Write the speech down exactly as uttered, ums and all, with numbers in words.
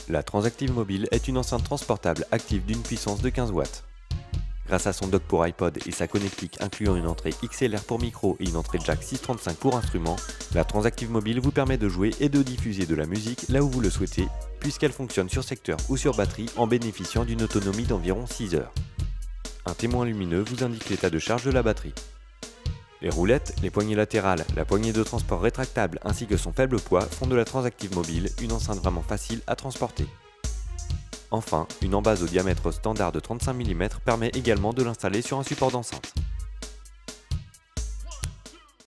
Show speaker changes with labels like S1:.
S1: La Transactive Mobile est une enceinte transportable active d'une puissance de quinze watts. Grâce à son dock pour iPod et sa connectique incluant une entrée X L R pour micro et une entrée jack six trente-cinq pour instrument, la Transactive Mobile vous permet de jouer et de diffuser de la musique là où vous le souhaitez, puisqu'elle fonctionne sur secteur ou sur batterie en bénéficiant d'une autonomie d'environ six heures. Un témoin lumineux vous indique l'état de charge de la batterie. Les roulettes, les poignées latérales, la poignée de transport rétractable ainsi que son faible poids font de la Transactive Mobile une enceinte vraiment facile à transporter. Enfin, une embase au diamètre standard de trente-cinq millimètres permet également de l'installer sur un support d'enceinte.